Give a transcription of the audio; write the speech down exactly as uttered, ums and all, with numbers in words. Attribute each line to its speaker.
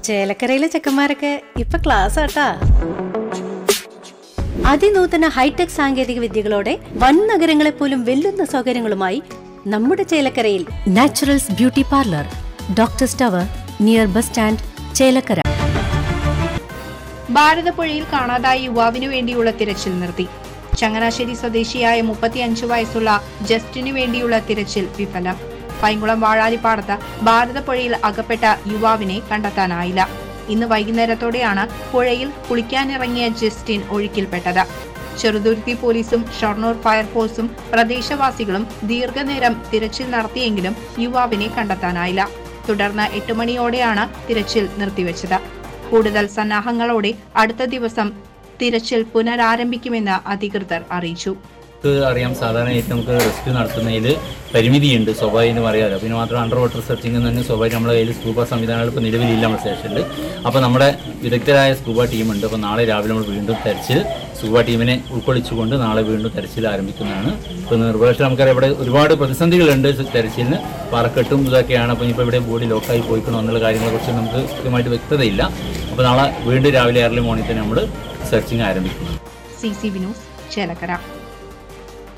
Speaker 1: ചേലക്കരയിലെ ചെക്കന്മാരൊക്കെ ഇപ്പൊ ക്ലാസ് ആട്ടാ. അതിനൂതന ഹൈടെക് സാങ്കേതിക വിദ്യകളോടെ വൻ നഗരങ്ങളെ പോലും വെല്ലുന്ന സൗകര്യങ്ങളുമായി നമ്മുടെ ചേലക്കരയിൽ Naturals beauty parlour, doctors tower, near bus stand, Chelakkara.
Speaker 2: ഭാരതപ്പുഴയിൽ കാണാതായ യുവാവിനു വേണ്ടിയുള്ള തിരച്ചിൽ നിർത്തി. ചങ്ങനാശ്ശേരി സ്വദേശിയായ മുപ്പത്തിയഞ്ചു വയസ്സുള്ള ജസ്റ്റിനു വേണ്ടിയുള്ള തിരച്ചിൽ വിഫലം. പൈങ്കുളം വാഴാലിപ്പാടത്ത് ഭാരതപ്പുഴയിൽ അകപ്പെട്ട യുവാവിനെ കണ്ടെത്താനായില്ല. ഇന്ന് വൈകുന്നേരത്തോടെയാണ് പുഴയിൽ കുളിക്കാനിറങ്ങിയ ജസ്റ്റിൻ ഒഴുക്കിൽപ്പെട്ടത്. ചെറുതുരുത്തി പോലീസും ഷൊർണൂർ ഫയർഫോഴ്സും പ്രദേശവാസികളും ദീർഘനേരം തിരച്ചിൽ നടത്തിയെങ്കിലും യുവാവിനെ കണ്ടെത്താനായില്ല. തുടർന്ന് എട്ട് മണിയോടെയാണ് തിരച്ചിൽ നിർത്തിവെച്ചത്. കൂടുതൽ സന്നാഹങ്ങളോടെ അടുത്ത ദിവസം തിരച്ചിൽ പുനരാരംഭിക്കുമെന്ന് അധികൃതർ അറിയിച്ചു.
Speaker 3: അറിയാം, സാധാരണയായിട്ട് നമുക്ക് റെസ്ക്യൂ നടത്തുന്നതിൽ പരിമിതിയുണ്ട്, സ്വാഭാവികം അറിയാമല്ലോ. പിന്നെ മാത്രം അണ്ടർ വാട്ടർ സെർച്ചിങ് തന്നെ സ്വാഭാവികം നമ്മുടെ കയ്യിൽ സ്കൂബ സംവിധാനങ്ങൾ ഇപ്പോൾ നിലവിലില്ല നമ്മുടെ സ്റ്റേഷനിൽ. അപ്പോൾ നമ്മുടെ വിദഗ്ധരായ സ്കൂബ ടീമുണ്ട്. അപ്പോൾ നാളെ രാവിലെ നമ്മൾ വീണ്ടും തെരച്ചിൽ സ്കൂബ ടീമിനെ ഉൾക്കൊള്ളിച്ചുകൊണ്ട് നാളെ വീണ്ടും തെരച്ചിൽ ആരംഭിക്കുന്നതാണ്. ഇപ്പോൾ നിർവഹിച്ച് നമുക്കറിയാം ഇവിടെ ഒരുപാട് പ്രതിസന്ധികളുണ്ട് തെരച്ചിലിന്. പാറക്കെട്ടും ഇതൊക്കെയാണ്. അപ്പോൾ ഇപ്പോൾ ഇവിടെ ബോഡി ലോക്കായി പോയിക്കണോ എന്നുള്ള കാര്യങ്ങളെക്കുറിച്ച് നമുക്ക് കൃത്യമായിട്ട് വ്യക്തതയില്ല. അപ്പോൾ നാളെ വീണ്ടും രാവിലെ ഏർലി മോർണിംഗ് തന്നെ നമ്മൾ സെർച്ചിങ് ആരംഭിക്കുന്നു.
Speaker 2: C C V news, Chelakkara.